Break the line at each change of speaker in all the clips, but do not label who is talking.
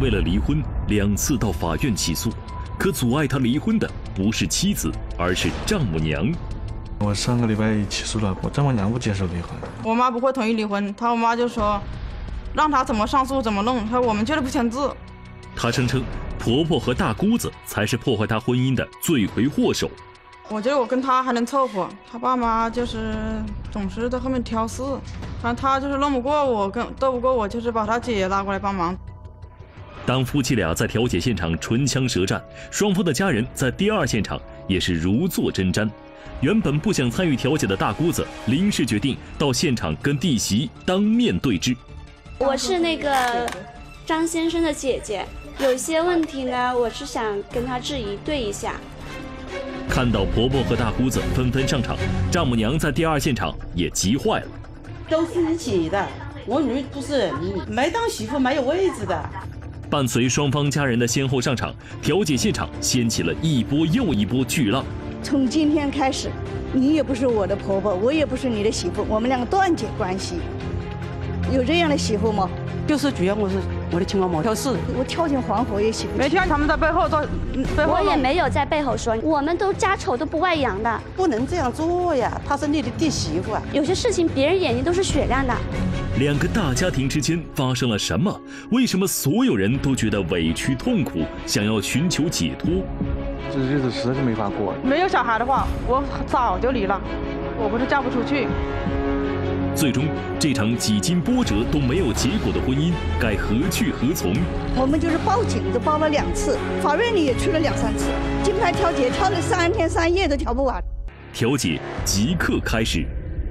为了离婚2次到法院起诉，可阻碍他离婚的不是妻子，而是丈母娘。
我上个礼拜起诉了，我丈母娘不接受离婚。
我妈不会同意离婚，我妈就说，让她怎么上诉怎么弄，她说我们绝对不签字。
她声称，婆婆和大姑子才是破坏她婚姻的罪魁祸首。
我觉得我跟她还能凑合，她爸妈就是总是在后面挑事，反正她就是弄不过我，斗不过我，就是把她姐拉过来帮忙。
当夫妻俩在调解现场唇枪舌战，双方的家人在第2现场也是如坐针毡。原本不想参与调解的大姑子临时决定到现场跟弟媳当面对质。
我是那个张先生的姐姐，有些问题呢，我是想跟他质疑对一下。
看到婆婆和大姑子纷纷上场，丈母娘在第2现场也急坏了。
都是一起的，我女不是没当媳妇没有位置的。
伴随双方家人的先后上场，调解现场掀起了一波又一波巨浪。
从今天开始，你也不是我的婆婆，我也不是你的媳妇，我们两个断绝关系。有这样的媳妇吗？
就是主要我是我的亲妈妈挑事，
我跳进黄河也洗不清。
每天他们在背后做，
我也没有在背后说，我们都家丑都不外扬的，
不能这样做呀！她是你的弟媳妇啊。
有些事情别人眼睛都是雪亮的。
2个大家庭之间发生了什么？为什么所有人都觉得委屈痛苦，想要寻求解脱？
这日子实在是没法过。
没有小孩的话，我早就离了。我不是嫁不出去。
最终，这场几经波折都没有结果的婚姻该何去何从？
我们就是报警都报了2次，法院里也去了2、3次，金牌调解调了3天3夜都调不完。
调解即刻开始。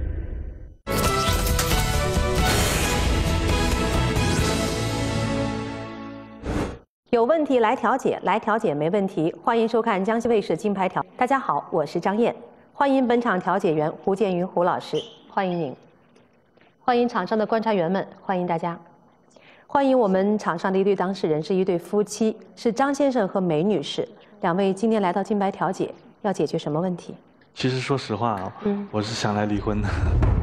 有问题来调解，来调解没问题。欢迎收看江西卫视金牌调。大家好，我是张燕，欢迎本场调解员胡建云胡老师，欢迎您。欢迎场上的观察员们，欢迎大家。欢迎我们场上的一对当事人，是一对夫妻，是张先生和梅女士。2位今天来到金牌调解，要解决什么问题？
其实说实话啊，我是想来离婚的。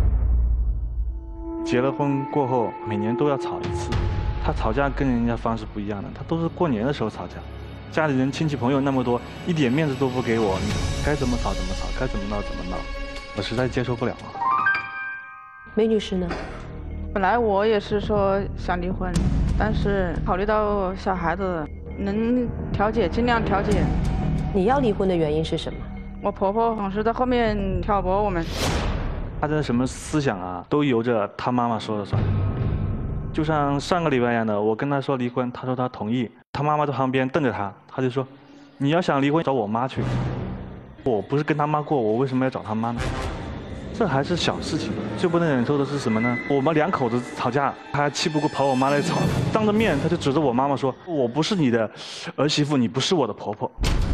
结了婚过后，每年都要吵一次。他吵架跟人家方式不一样的，他都是过年的时候吵架，家里人亲戚朋友那么多，一点面子都不给我，你该怎么吵怎么吵，该怎么闹怎么闹，我实在接受不了。
梅女士呢？
本来我也是说想离婚，但是考虑到小孩子，能调解尽量调解。
你要离婚的原因是什么？
我婆婆总是在后面挑拨我们。
他的什么思想啊，都由着他妈妈说了算。就像上个礼拜一样的，我跟他说离婚，他说他同意，他妈妈在旁边瞪着他，他就说，你要想离婚找我妈去。我不是跟他妈过，我为什么要找他妈呢？这还是小事情，最不能忍受的是什么呢？我们2口子吵架，他还气不过跑我妈来吵，当着面他就指着我妈妈说，我不是你的儿媳妇，你不是我的婆婆。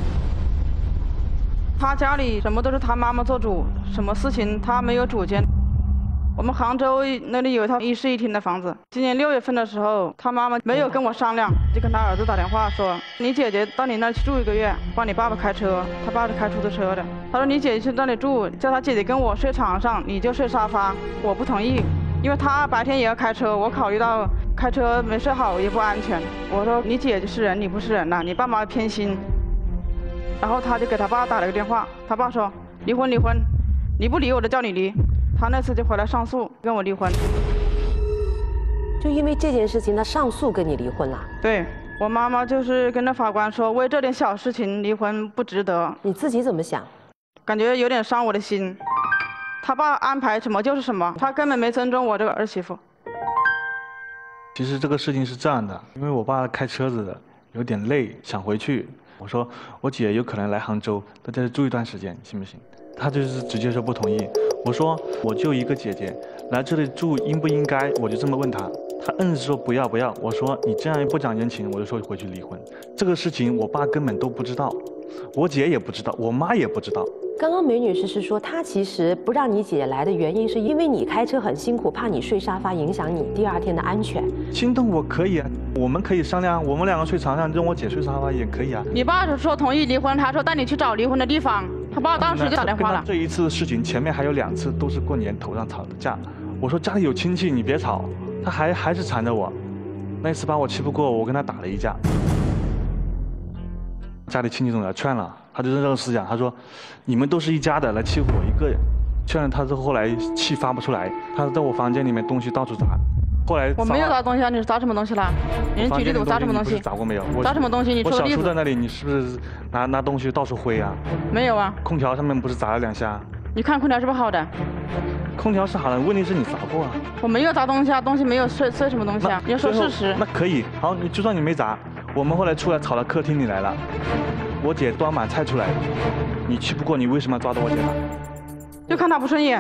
他家里什么都是他妈妈做主，什么事情他没有主见。我们杭州那里有一套1室1厅的房子，今年6月份的时候，他妈妈没有跟我商量，就跟他儿子打电话说，你姐姐到你那儿去住1个月，帮你爸爸开车，他爸是开出租车的。他说你姐姐去那里住，叫他姐姐跟我睡床上，你就睡沙发。我不同意，因为他白天也要开车，我考虑到开车没睡好也不安全。我说你姐姐是人，你不是人呐，你爸妈偏心。然后他就给他爸打了个电话，他爸说离婚离婚，你不离我就叫你离。他那次就回来上诉，跟我离婚。
就因为这件事情，他上诉跟你离婚了？
对，我妈妈就是跟那法官说，为这点小事情离婚不值得。
你自己怎么想？
感觉有点伤我的心。他爸安排什么就是什么，他根本没尊重我这个儿媳妇。
其实这个事情是这样的，因为我爸开车子的，有点累，想回去。我说我姐有可能来杭州，在这里住一段时间，行不行？他就是直接说不同意。我说我就一个姐姐，来这里住应不应该？我就这么问他，他硬是说不要不要。我说你这样不讲人情，我就说回去离婚。这个事情我爸根本都不知道，我姐也不知道，我妈也不知道。
刚刚梅女士是说，她其实不让你姐姐来的原因，是因为你开车很辛苦，怕你睡沙发影响你第2天的安全。
心动我可以啊，我们可以商量，我们2个睡床上，让我姐睡沙发也可以啊。
你爸是说同意离婚，他说带你去找离婚的地方，他爸当时就打电话了。
这一次事情前面还有2次都是过年头上吵的架，我说家里有亲戚，你别吵，他还是缠着我。 那次把我气不过，我跟他打了一架。家里亲戚总来劝了，他就是这个思想，他说你们都是一家的，来欺负我一个人。劝了他之后，后来气发不出来，他在我房间里面东西到处砸。后来
我没有砸东西啊，你是砸什么东西了？你举例子，我砸什么东西？
砸过没有？
砸什么东西？你说个例子。
我小叔在那里，你是不是拿东西到处挥啊？
没有啊。
空调上面不是砸了2下？
你看空调是不是好的？
空调是好的，问题是你砸过啊。
我没有砸东西啊，东西没有碎什么东西啊？你要说事实。
那可以，好，就算你没砸，我们后来出来吵到客厅里来了，我姐端满菜出来，你气不过，你为什么要抓着我姐打？
就看他不顺眼。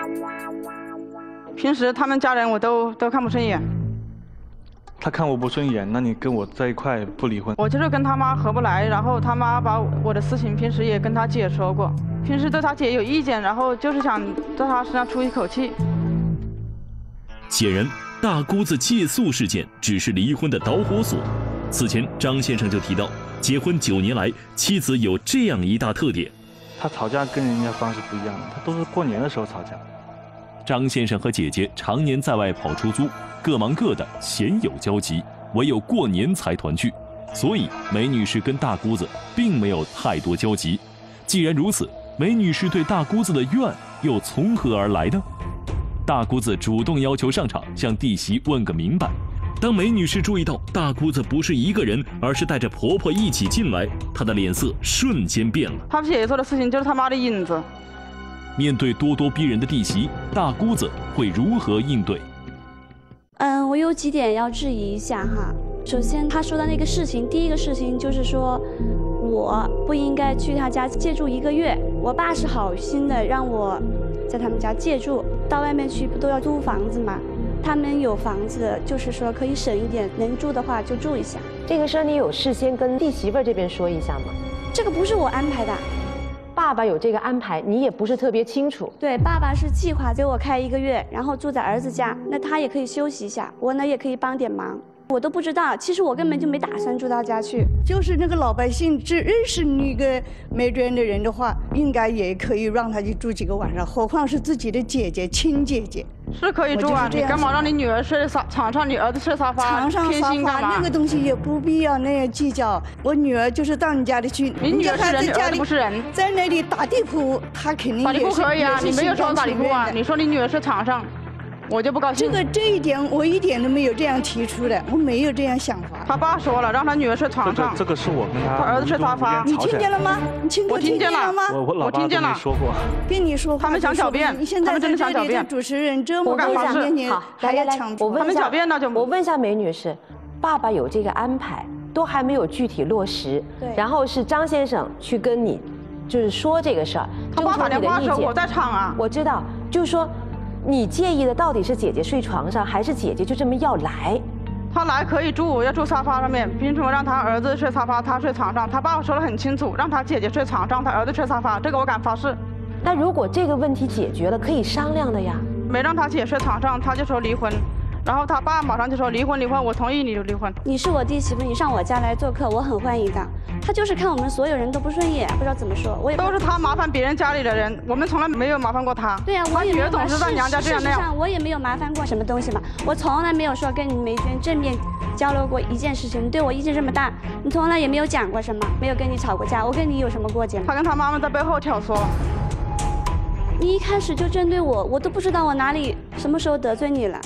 平时他们家人我都看不顺眼。
他看我不顺眼，那你跟我在一块不离婚？
我就是跟他妈合不来，然后他妈把我的事情平时也跟他姐说过，平时对他姐有意见，然后就是想在他身上出一口气。
显然，大姑子借宿事件只是离婚的导火索。此前，张先生就提到，结婚9年来，妻子有这样一大特点：
他吵架跟人家方式不一样的，他都是过年的时候吵架。
张先生和姐姐常年在外跑出租，各忙各的，鲜有交集，唯有过年才团聚。所以，梅女士跟大姑子并没有太多交集。既然如此，梅女士对大姑子的怨又从何而来呢？大姑子主动要求上场，向弟媳问个明白。当梅女士注意到大姑子不是一个人，而是带着婆婆一起进来，她的脸色瞬间变了。
他姐姐做的事情就是他妈的影子。
面对咄咄逼人的弟媳，大姑子会如何应对？
我有几点要质疑一下哈。首先，他说的那个事情，第一个事情就是说，我不应该去他家借住1个月。我爸是好心的让我在他们家借住，到外面去不都要租房子吗？他们有房子，就是说可以省一点，能住的话就住一下。
这个事儿你有事先跟弟媳妇这边说一下吗？
这个不是我安排的。
爸爸有这个安排，你也不是特别清楚。
对，爸爸是计划给我开1个月，然后住在儿子家，那他也可以休息一下，我呢也可以帮点忙。我都不知道，其实我根本就没打算住他家去。
就是那个老百姓只认识那个梅娟的人的话，应该也可以让他去住几个晚上，何况是自己的姐姐、亲姐姐。
是可以住啊，你干嘛让你女儿睡床上，你儿子睡沙发？
床上沙发那个东西也不必要那样计较。我女儿就是到你家里去，
你女儿是人，你儿子不是人，
在那里打地铺，她肯定
打地铺可以啊，你没有说打地铺啊，
你
说你女儿睡床上。我就不高兴。
这一点我一点都没有这样提出的，我没有这样想法。
他爸说了，让他女儿睡床上。
这个是我跟他
儿子睡沙发。
你听见了吗？
我听见了
吗？
我听见了。说过。
跟你说话。
他们想狡辩，他们真的想狡辩。
主持人这么
敢发誓。
好，来，我问一下，我问一下梅女士，爸爸有这个安排，都还没有具体落实。
对。
然后是张先生去跟你，就是说这个事儿，
他爸打电话说我在场啊。
我知道，就是说。你介意的到底是姐姐睡床上，还是姐姐就这么要来？
他来可以住，要住沙发上面。凭什么让他儿子睡沙发，他睡床上？他爸爸说得很清楚，让他姐姐睡床上，他儿子睡沙发，这个我敢发誓。
那如果这个问题解决了，可以商量的呀。
没让他姐睡床上，他就说离婚。然后他爸马上就说离婚，我同意你就离婚。
你是我弟媳妇，你上我家来做客，我很欢迎的。他就是看我们所有人都不顺眼，不知道怎么说。我也
都是他麻烦别人家里的人，我们从来没有麻烦过他。
对呀，我也没有。
总是在娘家这样那样。
事实上，我也没有麻烦过什么东西嘛。我从来没有说跟你梅娟正面交流过一件事情，你对我意见这么大，你从来也没有讲过什么，没有跟你吵过架，我跟你有什么过节吗？
他跟他妈妈在背后挑唆。
你一开始就针对我，我都不知道我哪里什么时候得罪你了。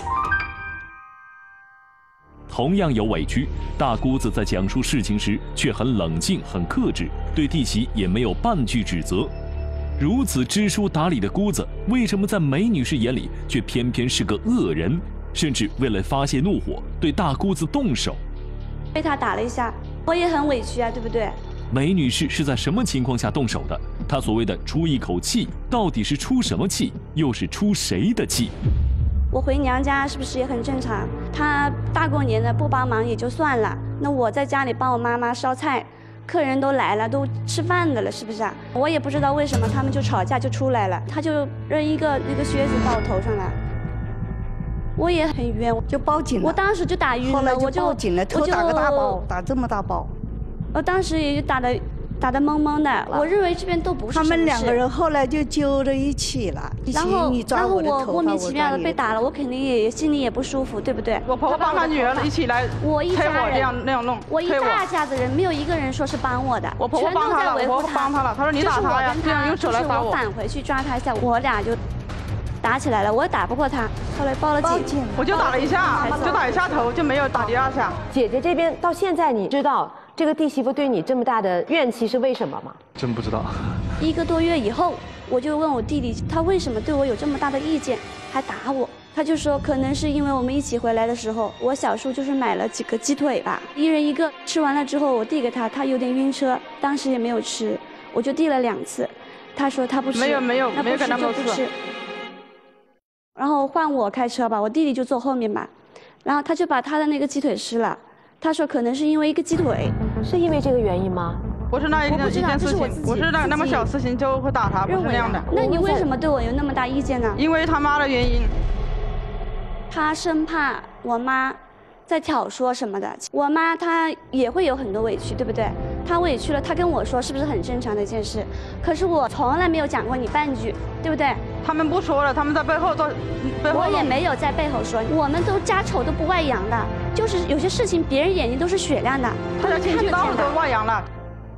同样有委屈，大姑子在讲述事情时却很冷静、很克制，对弟媳也没有半句指责。如此知书达理的姑子，为什么在梅女士眼里却偏偏是个恶人？甚至为了发泄怒火，对大姑子动手。
被他打了一下，我也很委屈啊，对不对？
梅女士是在什么情况下动手的？她所谓的出一口气，到底是出什么气，又是出谁的气？
我回娘家是不是也很正常？他大过年的不帮忙也就算了，那我在家里帮我妈妈烧菜，客人都来了，都吃饭的了，是不是啊？我也不知道为什么他们就吵架就出来了，他就扔一个那个靴子到我头上来，我也很冤，
就报警了。
我当时就打晕了，
我就报警了，头打个大包，打这么大包。
我当时也就打得打得懵懵的。我认为这边都不是
他们两个人
什么
后来就揪着一起了，
事，然后我莫名其妙的被打了，我肯定也心里也不舒服，对不对？
我婆婆帮她女儿一起来，
我一家人
那样弄，
我一大家子人没有一个人说是帮我的，
我婆婆帮她了，我婆婆帮她了，她说你打她呀，这样用手来打我。
我返回去抓她一下，我俩就打起来了，我也打不过她，后来报了警。
我就打了一下，就打一下头，就没有打第二下。
姐姐这边到现在，你知道这个弟媳妇对你这么大的怨气是为什么吗？
真不知道。
1个多月以后，我就问我弟弟，他为什么对我有这么大的意见，还打我？他就说，可能是因为我们一起回来的时候，我小叔就是买了几个鸡腿吧，1人1个，吃完了之后我递给他，他有点晕车，当时也没有吃，我就递了2次，他说他不吃，
没有给他们
吃。然后换我开车吧，我弟弟就坐后面吧，然后他就把他的那个鸡腿吃了，他说可能是因为一个鸡腿，
是因为这个原因吗？
不是那一件事情，不是那么小事情就会打他，不是那样的。
那你为什么对我有那么大意见呢？
因为他妈的原因，
他生怕我妈在挑唆什么的。我妈她也会有很多委屈，对不对？她委屈了，她跟我说是不是很正常的一件事？可是我从来没有讲过你半句，对不对？
他们不说了，他们在背后做，
我也没有在背后说，我们都家丑都不外扬的，就是有些事情别人眼睛都是雪亮的，
他的亲戚到处都外扬了。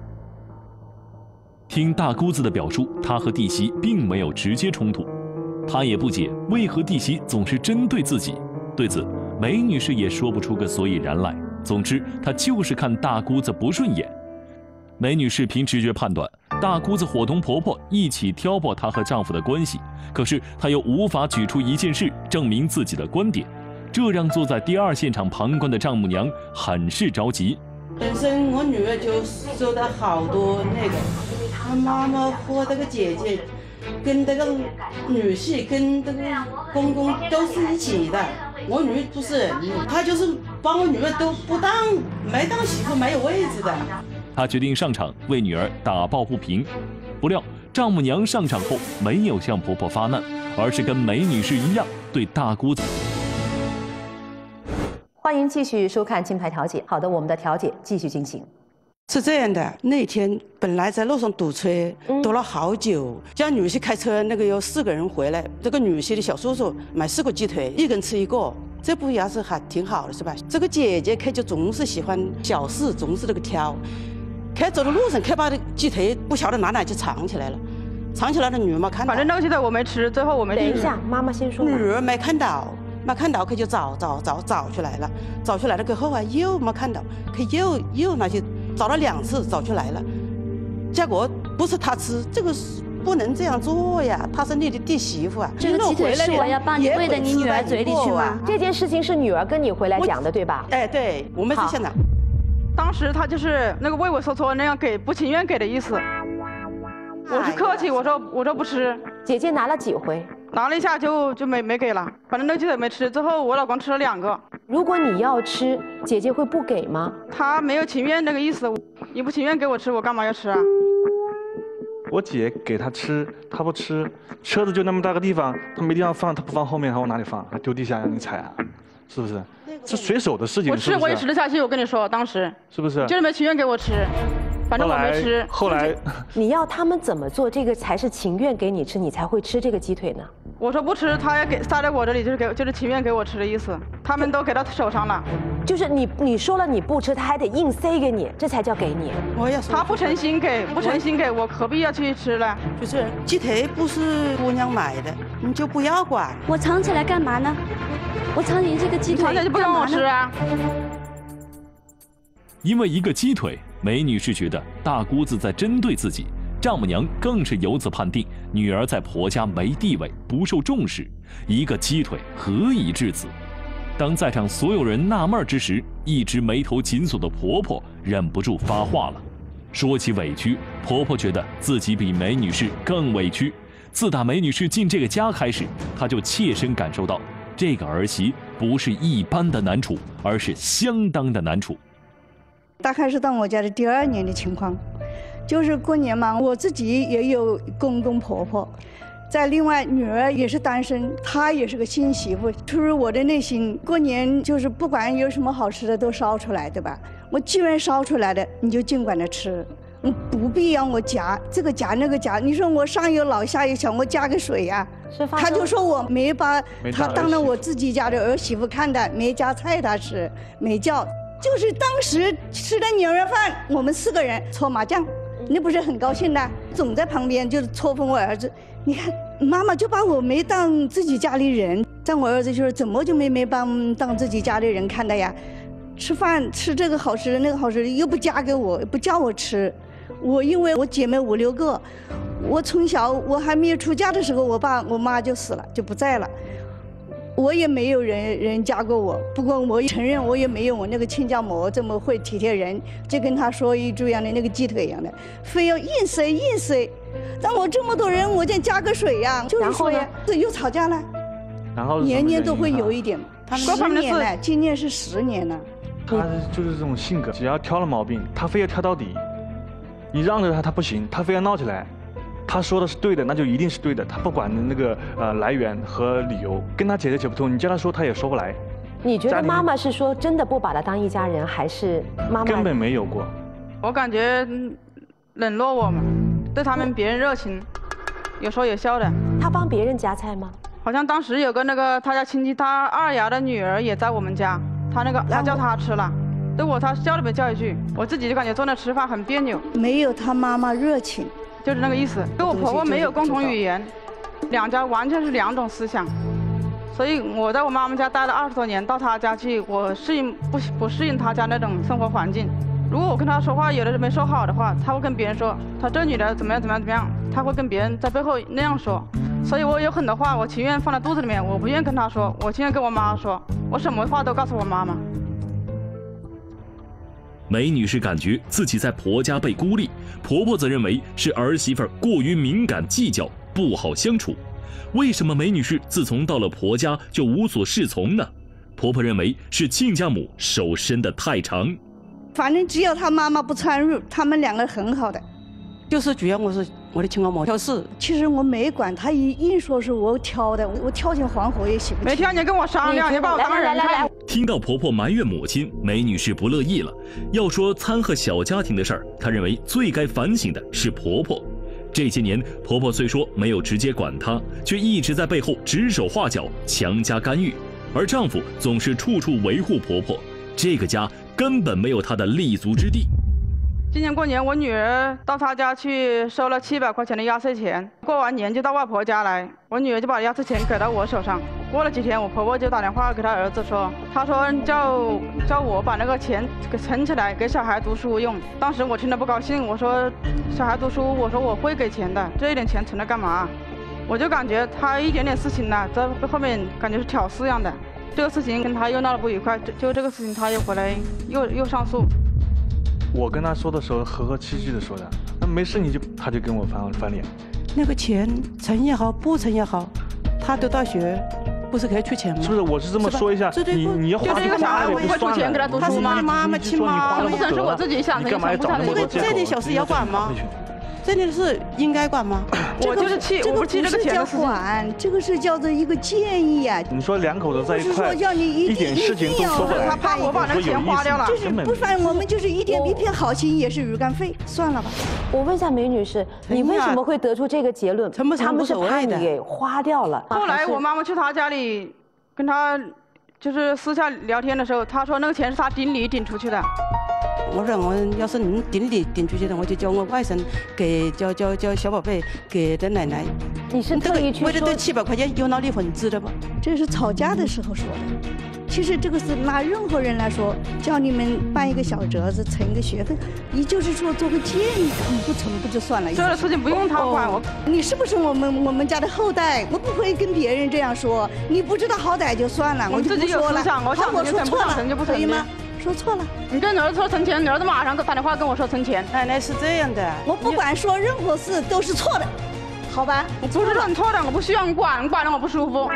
听大姑子的表述，她和弟媳并没有直接冲突，她也不解为何弟媳总是针对自己。对此，梅女士也说不出个所以然来。总之，她就是看大姑子不顺眼。梅女士凭直觉判断，大姑子伙同婆婆一起挑拨她和丈夫的关系，可是她又无法举出一件事证明自己的观点，这让坐在第2现场旁观的丈母娘很是着急。
本身我女儿就受到好多那个，她妈妈和这个姐姐，跟这个女婿跟这个公公都是一起的。我女儿不是，她就是把我女儿都没当媳妇，没有位置的。
她决定上场为女儿打抱不平，不料丈母娘上场后没有向婆婆发难，而是跟梅女士一样对大姑子。
欢迎继续收看《金牌调解》。好的，我们的调解继续进行。
是这样的，那天本来在路上堵车，堵了好久，叫女婿开车，那个有4个人回来，这个女婿的小叔叔买4个鸡腿，一个人吃1个，这不也是还挺好的是吧？这个姐姐开就总是喜欢小事，总是那个挑，开走的路上开把这鸡腿不晓得哪就藏起来了，藏起来的女儿没看到，
反正那个鸡腿我没吃，最后我没吃。
等一下，妈妈先说。
女儿没看到，可就找出来了，找出来了过后啊又没看到，可又那就找了2次找出来了，结果不是他吃，这个不能这样做呀，她是你的弟媳妇啊。
这个鸡腿是我要帮你喂到你女儿嘴里去吗？
这件事情是女儿跟你回来讲的，对吧？
哎，对，我们是现场。
当时他就是那个畏畏缩缩那样给，不情愿给的意思。我是客气，我说不吃。
姐姐拿了几回？
拿了一下就没给了，反正那个鸡腿没吃，最后我老公吃了2个。
如果你要吃，姐姐会不给吗？
他没有情愿那个意思，你不情愿给我吃，我干嘛要吃啊？
我姐给他吃，他不吃，车子就那么大个地方，他没地方放，他不放后面，他往哪里放？他丢地下让你踩啊，是不是？是随手的事情。
我也吃得下去，我跟你说，当时
是不是？
就是没情愿给我吃，反正我没吃。
后来
你要他们怎么做，这个才是情愿给你吃，你才会吃这个鸡腿呢？
我说不吃，他要给塞在我这里，就是情愿给我吃的意思。他们都给到手上了。
就是你说了你不吃，他还得硬塞给你，这才叫给你。
我也说
他不诚心给，我何必要去吃呢？
就是鸡腿不是姑娘买的，你就不要管。
我藏起来干嘛呢？我藏你这个鸡腿
藏起来就不让我吃啊？
因为一个鸡腿，梅女士觉得大姑子在针对自己，丈母娘更是由此判定女儿在婆家没地位，不受重视。一个鸡腿何以至此？当在场所有人纳闷之时，一直眉头紧锁的婆婆忍不住发话了。说起委屈，婆婆觉得自己比梅女士更委屈。自打梅女士进这个家开始，她就切身感受到这个儿媳不是一般的难处，而是相当的难处。
大概是到我家的第2年的情况，就是过年嘛，我自己也有公公婆婆，再另外女儿也是单身，她也是个新媳妇。出于我的内心，过年就是不管有什么好吃的都烧出来，对吧？我既然烧出来的，你就尽管的吃， 不必让我夹这个夹那个夹。你说我上有老下有小，我夹个水呀、他就说我没把他当了我自己家的儿媳妇看待，没夹菜他吃，没叫。就是当时吃的年夜饭，我们4个人搓麻将，那不是很高兴的，总在旁边就是戳讽我儿子。你看妈妈就把我没当自己家里人，但我儿子就是怎么就没当自己家里人看的呀？吃饭吃这个好吃的那个好吃的，又不夹给我，不叫我吃。我因为我姐妹5、6个，我从小我还没有出嫁的时候，我爸我妈就死了，就不在了。我也没有人嫁过我，不过我承认我也没有我那个亲家母这么会体贴人，就跟他说一句一样的那个鸡腿一样的，非要硬塞。但我这么多人，我就加个水呀，就是说呀，又吵架了。
然后
年年都会有一点。10年了，今年是10年了。
他就是这种性格，只要挑了毛病，他非要挑到底。你让着他，他不行，他非要闹起来。他说的是对的，那就一定是对的。他不管那个来源和理由，跟他解不通，你叫他说他也说不来。
你觉得妈妈是说真的不把他当一家人，还是妈妈
根本没有过？
我感觉冷落我们，对他们别人热情，有说有笑的。
他帮别人夹菜吗？
好像当时有个他家亲戚，他二丫的女儿也在我们家，他叫他吃了，对他叫都没叫一句，我自己就感觉坐那吃饭很别扭。
没有他妈妈热情。
就是那个意思，跟我婆婆没有共同语言，2家完全是2种思想，所以我在我妈妈家待了20多年，到她家去，我不适应她家那种生活环境。如果我跟她说话，有的人没说好的话，她会跟别人说，她这女的怎么样，她会跟别人在背后那样说。所以我有很多话，我情愿放在肚子里面，我不愿意跟她说，我情愿跟我妈说，我什么话都告诉我妈妈。
梅女士感觉自己在婆家被孤立，婆婆则认为是儿媳妇过于敏感计较，不好相处。为什么梅女士自从到了婆家就无所适从呢？婆婆认为是亲家母手伸得太长。
反正只要她妈妈不参与，他们2个很好的。
就是主要我的亲家母挑事。
其实我没管，他硬说是我挑的，我跳进黄河也洗不清。
没挑你跟我商量，你把我当人看。
听到婆婆埋怨母亲，梅女士不乐意了。要说掺和小家庭的事儿，她认为最该反省的是婆婆。这些年，婆婆虽说没有直接管她，却一直在背后指手画脚、强加干预，而丈夫总是处处维护婆婆，这个家根本没有她的立足之地。
今年过年，我女儿到她家去收了700块钱的压岁钱，过完年就到外婆家来，我女儿就把压岁钱给到我手上。过了几天，我婆婆就打电话给她儿子说，她说叫我把那个钱给存起来，给小孩读书用。当时我听了不高兴，我说小孩读书，我说我会给钱的，这一点钱存了干嘛？我就感觉她一点点事情呢，在后面感觉是挑事样的。这个事情跟她又闹得不愉快，就这个事情她又回来又上诉。
我跟他说的时候和和气气的说的，那没事他就跟我翻脸。
那个钱存也好，不存也好，他读大学不是可以出钱吗？
是不是？我是这么说一下，你要花
就这个小孩，我不会出钱给他读书吗？
他是妈妈亲妈，
不能是我自己想的，
你干嘛要找那么多借口？
这点小事要管吗？这点是应该管吗？
我就是气，我不是气这个钱的事情。
这个是叫做一个建议呀。
你说2口子在一块，
不是说叫你一
点事情都说不来，
他怕我把那个钱花掉了。
就是不然我们就是一片好心也是鱼干肺，算了吧。
我问一下梅女士，你为什么会得出这个结论？他们是怕你给花掉了。
后来我妈妈去他家里跟他就是私下聊天的时候，他说那个钱是他顶礼顶出去的。
我说我要是能顶出去的，我就叫我外甥给叫小宝贝给的奶奶。
你是特意去说？
为了这700块钱有脑力分支的吧？
这是吵架的时候说的。其实这个是拿任何人来说，叫你们办一个小折子，存一个学费，也就是说做个建议，不存不就算了。
这个事情不用他管我。
你是不是我们家的后代？我不会跟别人这样说。你不知道好歹就算了，我就不说了。
好，我说错了，
可以吗？说错了。
你跟你儿子说存钱，你儿子马上打电话跟我说存钱。
奶奶是这样的，
我不管说任何事都是错的，好吧？
我不是很错的，我不需要你管，你管了我不舒服。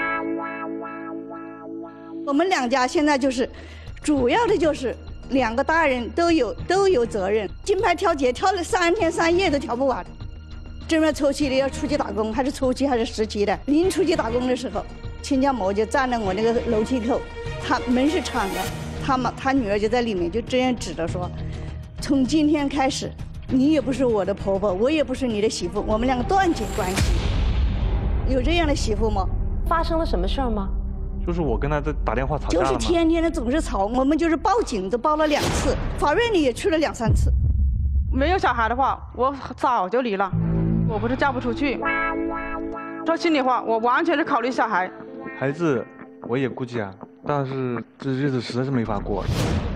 我们2家现在就是主要的就是2个大人都有责任。金牌调解调了3天3夜都调不完，正在抽期的要出去打工，还是抽期还是实期的。临出去打工的时候，亲家母就站在我那个楼梯口，他门是敞的，他女儿就在里面就这样指着说，从今天开始你也不是我的婆婆，我也不是你的媳妇，我们两个断绝关系。有这样的媳妇吗？
发生了什么事儿吗？
就是我跟他在打电话吵架了吗？
就是天天的总是吵，我们就是报警都报了2次，法院里也去了2、3次。
没有小孩的话，我早就离了。我不是嫁不出去，说心里话，我完全是考虑小孩。
孩子我也顾及啊，但是这日子实在是没法过。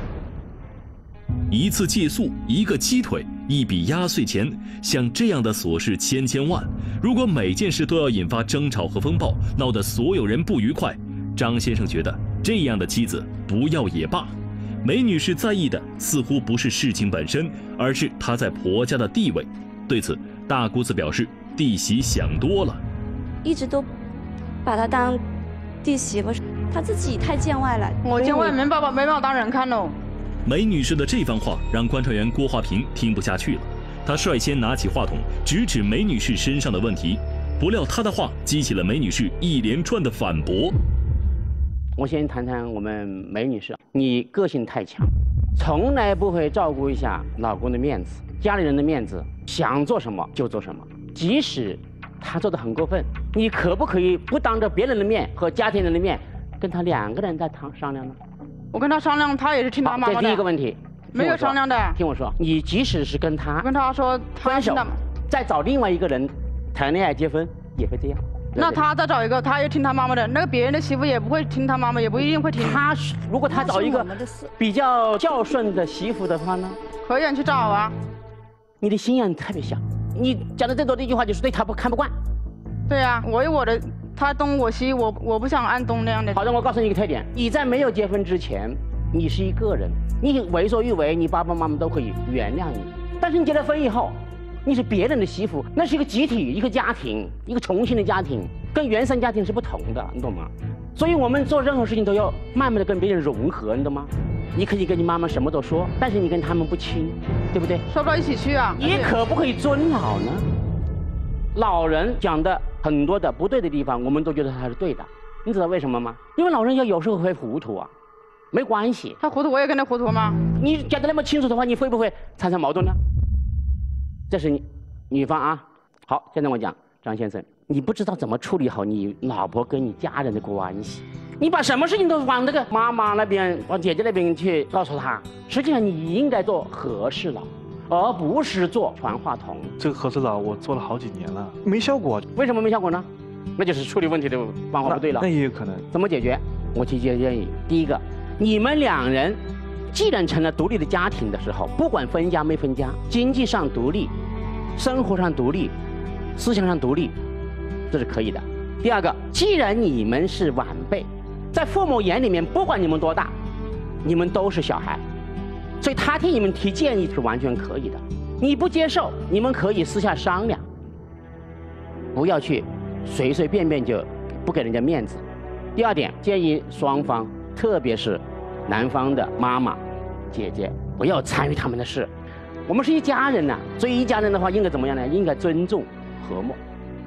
一次借宿，一个鸡腿，一笔压岁钱，像这样的琐事千万，如果每件事都要引发争吵和风暴，闹得所有人不愉快，张先生觉得这样的妻子不要也罢。梅女士在意的似乎不是事情本身，而是她在婆家的地位。对此，大姑子表示弟媳想多了，
一直都把她当弟媳妇，她自己太见外了。
我见外没把我当人看喽。
梅女士的这番话让观察员郭华平听不下去了，他率先拿起话筒直指梅女士身上的问题，不料他的话激起了梅女士一连串的反驳。
我先谈谈我们梅女士，你个性太强，从来不会照顾一下老公的面子、家里人的面子，想做什么就做什么，即使他做得很过分，你可不可以不当着别人的面和家庭人的面，跟他2个人在商量呢？
我跟他商量，他也是听他妈妈的。
这第一个问题，
没有商量的。
听我说，你即使是跟他
说
分手，再找另外一个人谈恋爱结婚，也会这样。
那他再找一个，他也听他妈妈的，那个别人的媳妇也不会听他妈妈，也不一定会听。
如果他找一个比较孝顺的媳妇的话呢？
可以去找啊。
你的心眼特别小，你讲的最多的一句话就是对他看不惯。
对啊，我有我的。他东我西，我不想按东那样的。
好的，我告诉你一个特点：你在没有结婚之前，你是一个人，你为所欲为，你爸爸妈妈都可以原谅你。但是你结了婚以后，你是别人的媳妇，那是一个集体、一个家庭、一个重新的家庭，跟原生家庭是不同的，你懂吗？所以我们做任何事情都要慢慢的跟别人融合，你懂吗？你可以跟你妈妈什么都说，但是你跟他们不亲，对不对？
说不到一起去啊！
你可不可以尊老呢？老人讲的很多的不对的地方，我们都觉得他是对的。你知道为什么吗？因为老人家有时候会糊涂啊，没关系。
他糊涂，我也跟他糊涂吗？
你讲得那么清楚的话，你会不会产生矛盾呢？这是女方啊。好，现在我讲张先生，你不知道怎么处理好你老婆跟你家人的关系，你把什么事情都往那个妈妈那边、往姐姐那边去告诉她。实际上你应该做和事佬，而不是做传话筒。
这个和事佬我做了好几年了，没效果。
为什么没效果呢？那就是处理问题的方法不对了。
那也有可能。
怎么解决？我提建议，第一个，你们2人既然成了独立的家庭的时候，不管分家没分家，经济上独立，生活上独立，思想上独立，这是可以的。第二个，既然你们是晚辈，在父母眼里面，不管你们多大，你们都是小孩。所以他替你们提建议是完全可以的，你不接受，你们可以私下商量，不要去随随便便就不给人家面子。第二点，建议双方，特别是男方的妈妈、姐姐，不要参与他们的事。我们是一家人呐，所以一家人的话应该怎么样呢？应该尊重、和睦。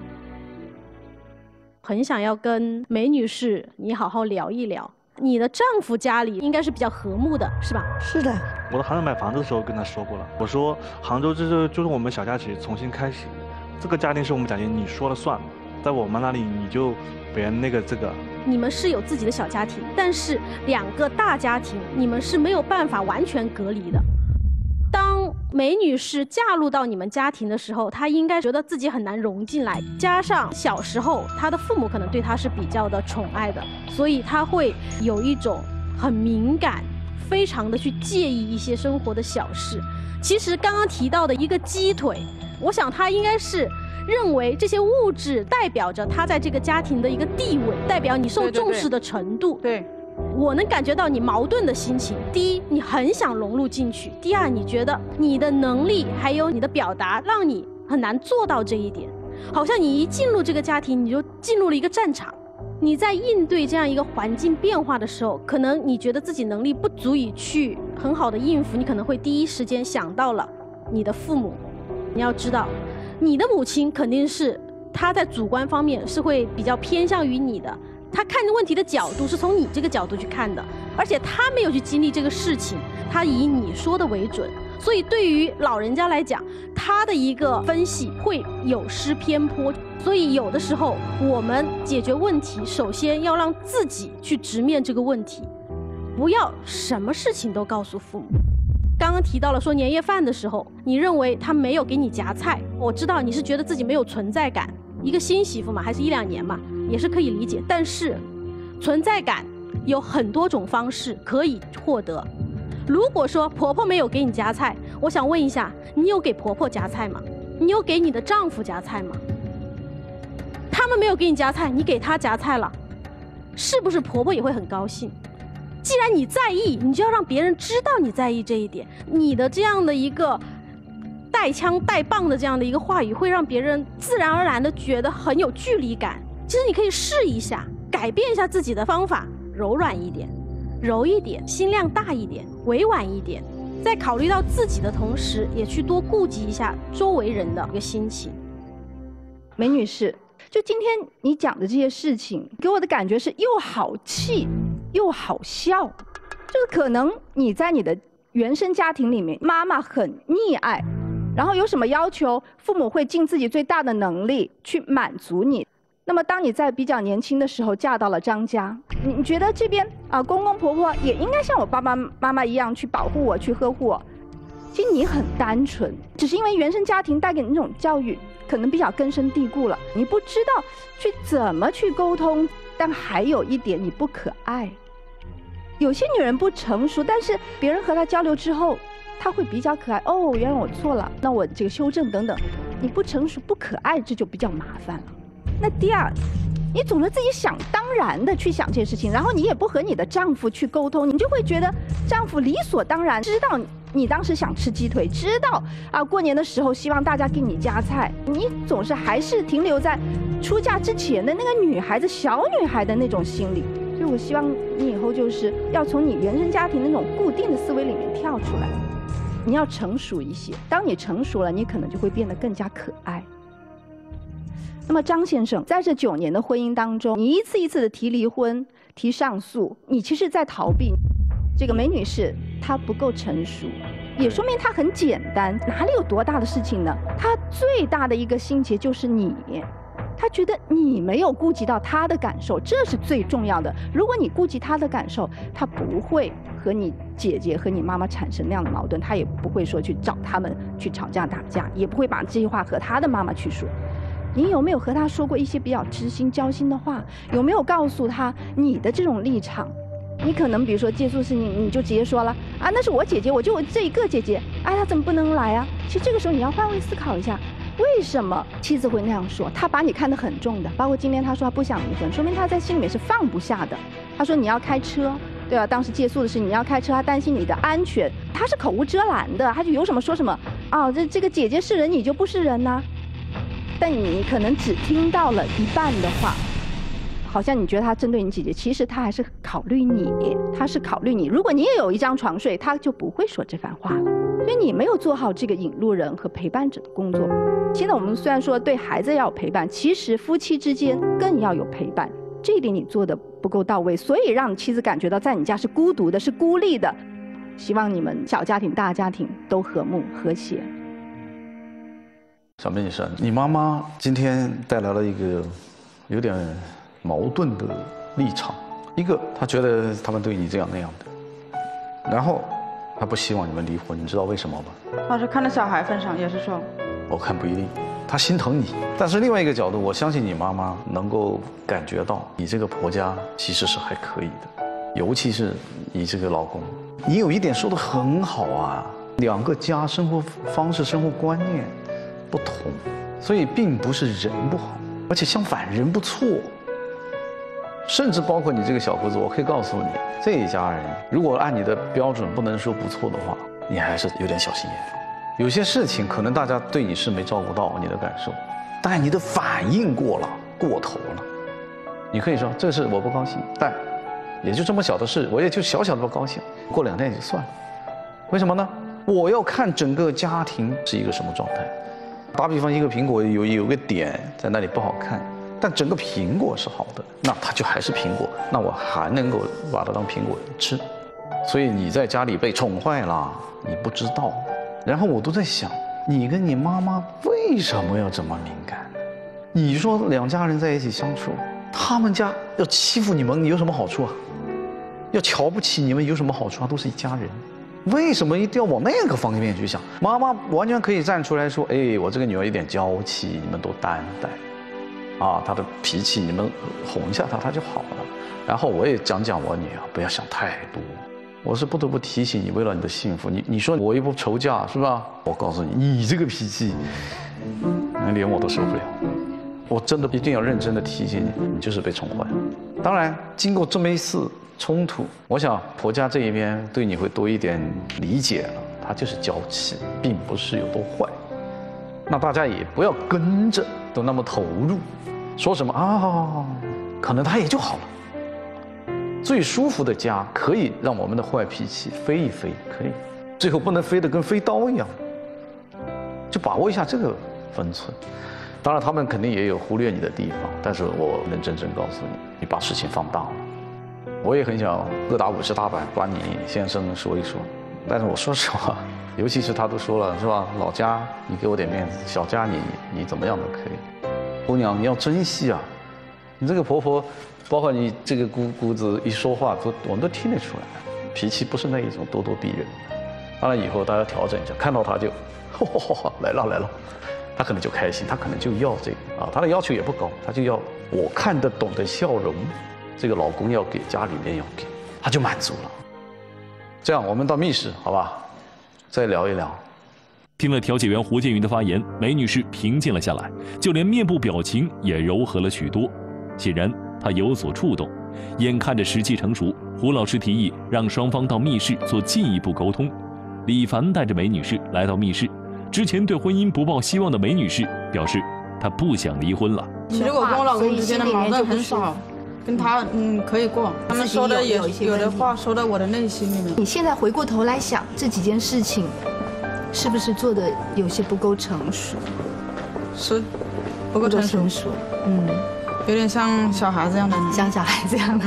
很想要跟梅女士你好好聊一聊。你的丈夫家里应该是比较和睦的，是吧？
是的。
我在杭州买房子的时候跟他说过了，我说杭州就是我们小家庭重新开始，这个家庭是我们家庭，你说了算，在我们那里你就别那个这个。
你们是有自己的小家庭，但是2个大家庭你们是没有办法完全隔离的。当梅女士嫁入到你们家庭的时候，她应该觉得自己很难融进来，加上小时候她的父母可能对她是比较的宠爱的，所以她会有一种很敏感，非常的去介意一些生活的小事。其实刚刚提到的一个鸡腿，我想她应该是认为这些物质代表着她在这个家庭的一个地位，代表你受重视的程度。
对。
我能感觉到你矛盾的心情。第一，你很想融入进去；第二，你觉得你的能力还有你的表达让你很难做到这一点。好像你一进入这个家庭，你就进入了一个战场。你在应对这样一个环境变化的时候，可能你觉得自己能力不足以去很好的应付，你可能会第一时间想到了你的父母。你要知道，你的母亲肯定是她在主观方面是会比较偏向于你的。他看问题的角度是从你这个角度去看的，而且他没有去经历这个事情，他以你说的为准， 所以对于老人家来讲，他的一个分析会有失偏颇。所以有的时候我们解决问题，首先要让自己去直面这个问题，不要什么事情都告诉父母。刚刚提到了说年夜饭的时候，你认为他没有给你夹菜，我知道你是觉得自己没有存在感，一个新媳妇嘛，还是1-2年嘛，也是可以理解。但是存在感有很多种方式可以获得。如果说婆婆没有给你夹菜，我想问一下，你有给婆婆夹菜吗？你有给你的丈夫夹菜吗？他们没有给你夹菜，你给他夹菜了，是不是婆婆也会很高兴？既然你在意，你就要让别人知道你在意这一点。你的这样的一个带枪带棒的这样的一个话语，会让别人自然而然的觉得很有距离感。其实你可以试一下，改变一下自己的方法，柔软一点，柔一点，心量大一点，委婉一点，在考虑到自己的同时，也去多顾及一下周围人的一个心情。
梅女士，就今天你讲的这些事情，给我的感觉是又好气又好笑。就是可能你在你的原生家庭里面，妈妈很溺爱，然后有什么要求，父母会尽自己最大的能力去满足你。那么当你在比较年轻的时候嫁到了张家，你觉得这边公公婆婆也应该像我爸爸妈妈一样去保护我，去呵护我。其实你很单纯，只是因为原生家庭带给你那种教育可能比较根深蒂固了，你不知道去怎么去沟通。但还有一点，你不可爱。有些女人不成熟，但是别人和她交流之后，她会比较可爱。哦，原来我错了，那我这个修正等等。你不成熟不可爱，这就比较麻烦了。那第二，你总是自己想当然的去想这些事情，然后你也不和你的丈夫去沟通，你就会觉得丈夫理所当然知道你当时想吃鸡腿，知道过年的时候希望大家给你夹菜，你总是还是停留在出嫁之前的那个女孩子、小女孩的那种心理。所以我希望你以后就是要从你原生家庭那种固定的思维里面跳出来，你要成熟一些。当你成熟了，你可能就会变得更加可爱。那么张先生在这9年的婚姻当中，你一次一次的提离婚、提上诉，你其实在逃避。这个梅女士她不够成熟，也说明她很简单，哪里有多大的事情呢？她最大的一个心结就是你，她觉得你没有顾及到她的感受，这是最重要的。如果你顾及她的感受，她不会和你姐姐和你妈妈产生那样的矛盾，她也不会说去找他们去吵架打架，也不会把这些话和她的妈妈去说。你有没有和她说过一些比较知心交心的话？有没有告诉她你的这种立场？你可能比如说借宿事情，你就直接说了那是我姐姐，我就这一个姐姐，她怎么不能来啊？其实这个时候你要换位思考一下，为什么妻子会那样说？她把你看得很重的，包括今天她说她不想离婚，说明她在心里面是放不下的。她说你要开车，对啊，当时借宿的事你要开车，她担心你的安全，她是口无遮拦的，她就有什么说什么这个姐姐是人，你就不是人呐。但你可能只听到了一半的话，好像你觉得他针对你姐姐，其实他还是考虑你，他是考虑你。如果你也有一张床睡，他就不会说这番话了。所以你没有做好这个引路人和陪伴者的工作。现在我们虽然说对孩子要有陪伴，其实夫妻之间更要有陪伴，这一点你做的不够到位，所以让妻子感觉到在你家是孤独的，是孤立的。希望你们小家庭、大家庭都和睦和谐。
小梅女士，你妈妈今天带来了一个有点矛盾的立场。一个，她觉得他们对你这样那样的，然后她不希望你们离婚，你知道为什么吗？
她是看在小孩份上，也是说，
我看不一定，她心疼你。但是另外一个角度，我相信你妈妈能够感觉到你这个婆家其实是还可以的，尤其是你这个老公。你有一点说得很好啊，两个家生活方式、生活观念不同，所以并不是人不好，而且相反人不错，甚至包括你这个小姑子，我可以告诉你，这一家人如果按你的标准不能说不错的话，你还是有点小心眼。有些事情可能大家对你是没照顾到你的感受，但你的反应过头了。你可以说这事我不高兴，但也就这么小的事，我也就小小的不高兴，过2天也就算了。为什么呢？我要看整个家庭是一个什么状态。打比方，一个苹果有个点在那里不好看，但整个苹果是好的，那它就还是苹果，那我还能够把它当苹果吃。所以你在家里被宠坏了，你不知道， 然后我都在想，你跟你妈妈为什么要这么敏感呢？你说两家人在一起相处，他们家要欺负你们，你有什么好处啊？要瞧不起你们有什么好处啊？都是一家人，为什么一定要往那个方面去想？妈妈完全可以站出来说：“哎，我这个女儿有点娇气，你们多担待，啊，她的脾气你们哄一下她就好了。然后我也讲讲我女儿，不要想太多。我是不得不提醒你，为了你的幸福，你说我一不愁嫁是吧？我告诉你，你这个脾气，连我都受不了。我真的一定要认真的提醒你，你就是被宠坏了。当然，经过这么一次冲突，我想婆家这一边对你会多一点理解了，她就是娇气，并不是有多坏。那大家也不要跟着都那么投入，说什么啊，可能她也就好了。最舒服的家可以让我们的坏脾气飞一飞，可以，最后不能飞得跟飞刀一样，就把握一下这个分寸。当然，他们肯定也有忽略你的地方，但是我能真正告诉你，你把事情放大了。我也很想各打50大板，把你先生说一说，但是我说实话，尤其是他都说了是吧，老家你给我点面子，小家你怎么样都可以。姑娘，你要珍惜啊，你这个婆婆，包括你这个姑子一说话，我们都听得出来，脾气不是那一种咄咄逼人的。当然以后大家调整一下，看到她就，来了。他可能就开心，他可能就要这个啊，他的要求也不高，他就要我看得懂的笑容，这个老公要给，家里面要给，他就满足了。这样，我们到密室，好吧，再聊一聊。
听了调解员胡建云的发言，梅女士平静了下来，就连面部表情也柔和了许多。显然，她有所触动。眼看着时机成熟，胡老师提议让双方到密室做进一步沟通。李凡带着梅女士来到密室。之前对婚姻不抱希望的梅女士表示，她不想离婚了。
其实我跟我老公之间的矛盾很少，跟他可以过。他们说的有的话说到我的内心里面。
你现在回过头来想，这几件事情是不是做的有些不够成熟？
是不够成熟。有点像小孩子一样的，
像小孩子一样的。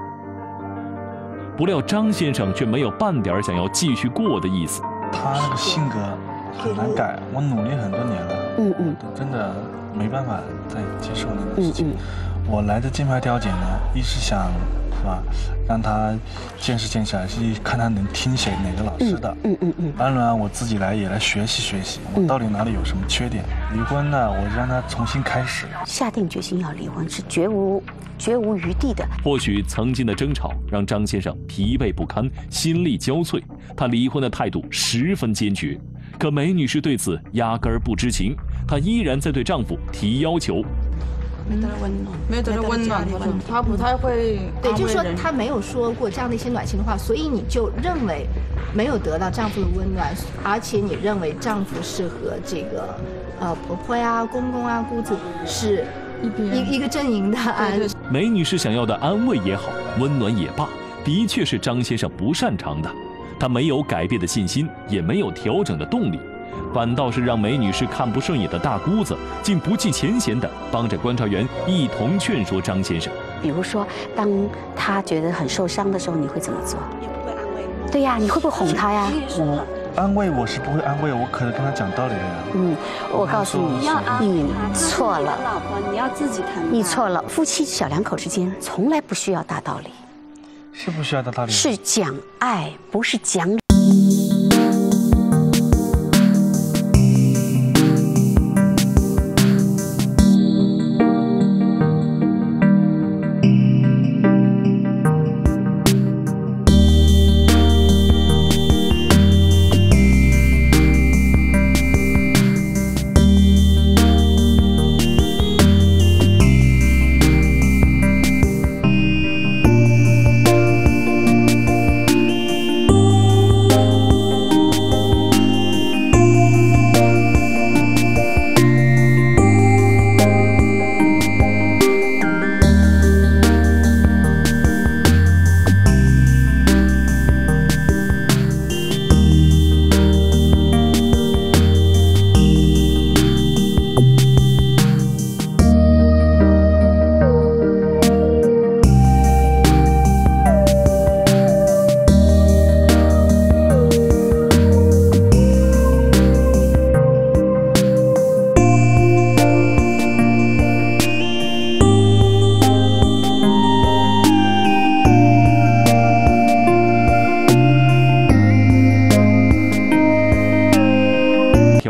不料张先生却没有半点想要继续过的意思。
他那个性格很难改，我努力很多年了，真的没办法再接受那个事情。我来这金牌调解呢，一是想，是吧，让他见识见识，是看他能听哪个老师的。当然我自己也来学习学习，我到底哪里有什么缺点。离婚呢，我让他重新开始。
下定决心要离婚是绝无余地的。
或许曾经的争吵让张先生疲惫不堪，心力交瘁，他离婚的态度十分坚决。可梅女士对此压根儿不知情，她依然在对丈夫提要求。
没得到温暖，她不太会。
对，就是说她没有说过这样的一些暖心的话，所以你就认为没有得到丈夫的温暖，而且你认为丈夫是和这个婆婆呀、公公啊、姑子是一个阵营的啊。
梅女士想要的安慰也好，温暖也罢，的确是张先生不擅长的。他没有改变的信心，也没有调整的动力，反倒是让梅女士看不顺眼的大姑子竟不计前嫌地帮着观察员一同劝说张先生。
比如说，当他觉得很受伤的时候，你会怎么做？你会不会安慰？对呀，你会不会哄他呀？
安慰我是不会安慰，我可是跟他讲道理的呀。
我告诉你，你错了，
老婆，你要自己谈。
你错了，夫妻小两口之间从来不需要大道理。
是不需要大道理，
是讲爱，不是讲理。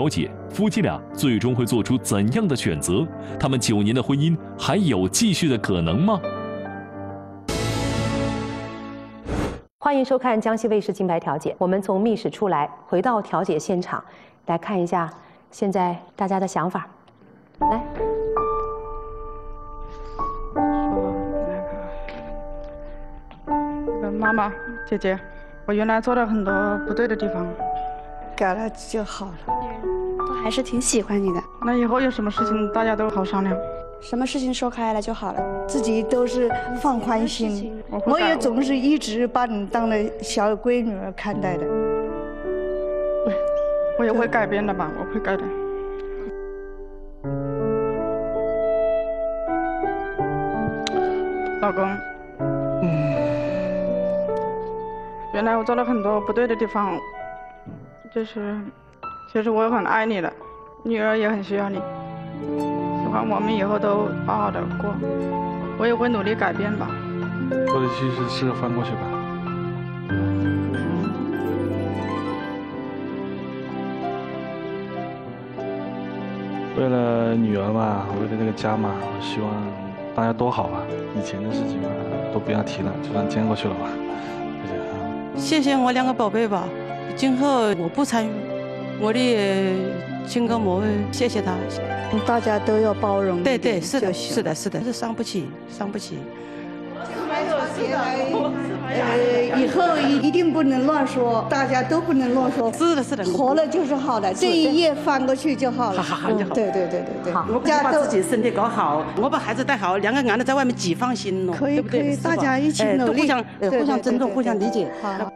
调解，夫妻俩最终会做出怎样的选择？他们9年的婚姻还有继续的可能吗？
欢迎收看江西卫视金牌调解。我们从密室出来，回到调解现场，来看一下现在大家的想法。来，
妈妈、姐姐，我原来做了很多不对的地方，
改了就好了。
我还是挺喜欢你的。
那以后有什么事情大家都好商量，
什么事情说开了就好了。
自己都是放宽心，我也总是一直把你当了小闺女儿看待的。
我也会改变的吧，我会改的。老公，原来我做了很多不对的地方，其实我也很爱你的，女儿也很需要你，希望我们以后都好好的过，我也会努力改变吧。
过得去是翻过去吧。为了女儿嘛，为了这个家嘛，我希望大家都好吧。以前的事情嘛，都不要提了，就算见过去了吧。就这样。
谢谢我2个宝贝吧，今后我不参与，我的情感我会谢谢他。
大家都要包容。
对对，是的，是的，是的，是伤不起，伤不起。
以后一定不能乱说，大家都不能乱说。
是的，是的，
活了就是好了，这一页翻过去就好了。
好就好。
对对对对对。
我把自己身体搞好，我把孩子带好，2个男的在外面几放心了。
可以可以，大家一起努力，
互相尊重，互相理解。
好。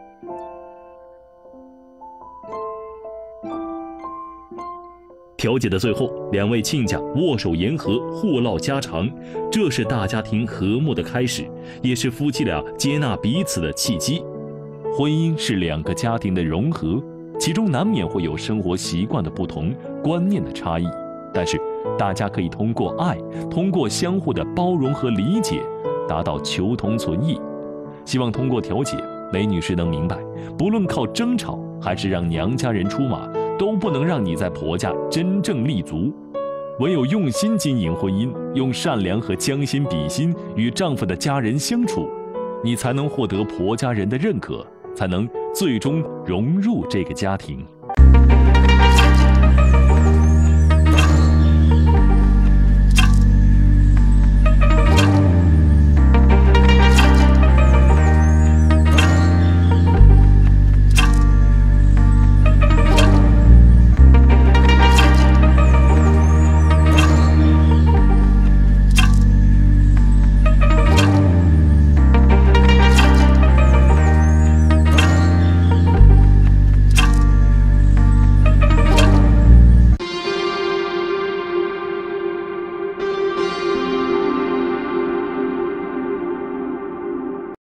调解的最后，2位亲家握手言和，互唠家常，这是大家庭和睦的开始，也是夫妻俩接纳彼此的契机。婚姻是2个家庭的融合，其中难免会有生活习惯的不同、观念的差异，但是大家可以通过爱，通过相互的包容和理解，达到求同存异。希望通过调解，雷女士能明白，不论靠争吵还是让娘家人出马，都不能让你在婆家真正立足。唯有用心经营婚姻，用善良和将心比心与丈夫的家人相处，你才能获得婆家人的认可，才能最终融入这个家庭。